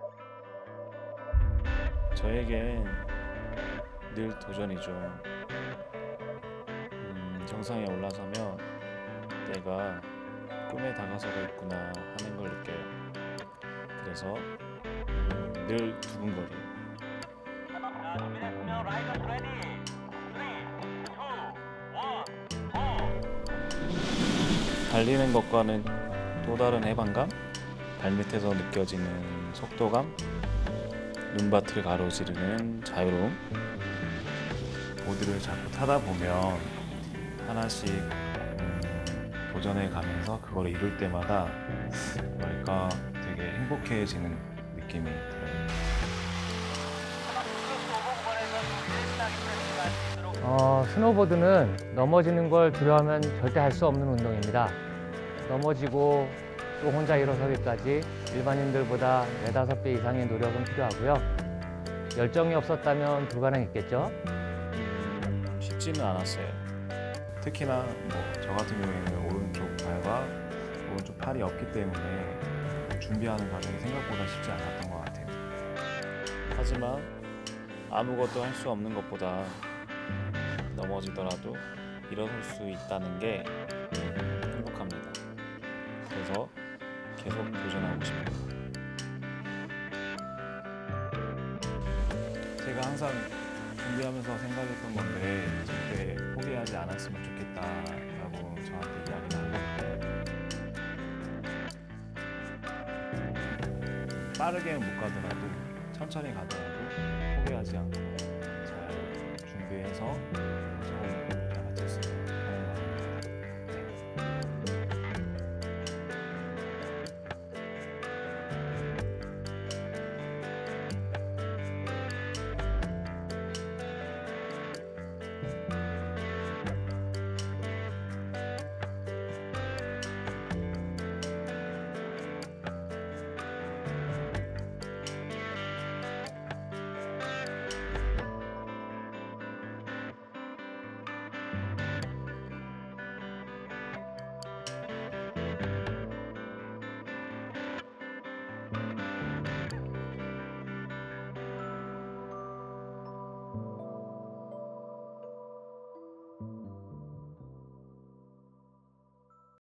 저에겐 늘 도전이죠. 정상에 올라서면 내가 꿈에 다가서고 있구나 하는 걸 느껴요. 그래서 늘 두근거려요. 준비됐으면 라이더 레디. 3, 2, 1, 고! 달리는 것과는 또 다른 해방감? 발밑에서 느껴지는 속도감? 눈밭을 가로지르는 자유로움? 보드를 자꾸 타다 보면 하나씩 도전해 가면서 그걸 이룰 때마다 뭐랄까 되게 행복해지는 느낌이 들어요. 스노보드는 넘어지는 걸 두려워하면 절대 할 수 없는 운동입니다. 넘어지고 또 혼자 일어서기까지 일반인들보다 4~5배 이상의 노력은 필요하고요. 열정이 없었다면 불가능했겠죠? 쉽지는 않았어요. 특히나 저 같은 경우에는 오른쪽 발과 오른쪽 팔이 없기 때문에 준비하는 과정이 생각보다 쉽지 않았던 것 같아요. 하지만 아무것도 할 수 없는 것보다 넘어지더라도 일어설 수 있다는 게 행복합니다. 그래서 계속 도전하고 싶어요. 제가 항상 준비하면서 생각했던 건데 절대 포기하지 않았으면 좋겠다라고 저한테 이야기를 하거든요. 빠르게는 못 가더라도 천천히 가더라도 포기하지 않고 잘 준비해서